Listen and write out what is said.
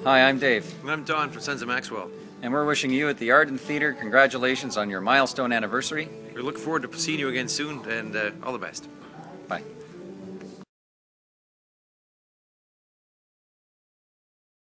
Hi, I'm Dave. And I'm Don from Sons of Maxwell. And we're wishing you at the Arden Theatre congratulations on your milestone anniversary. We look forward to seeing you again soon, and all the best. Bye.